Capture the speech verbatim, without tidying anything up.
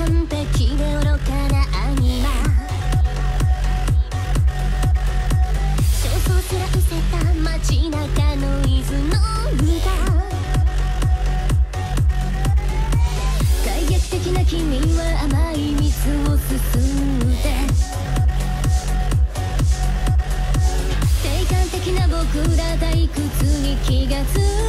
完璧で愚かなアニマ焦燥すら失せた街中の伊豆の歌開劇的な君は甘い蜜をすすって定感的な僕ら退屈に気がつい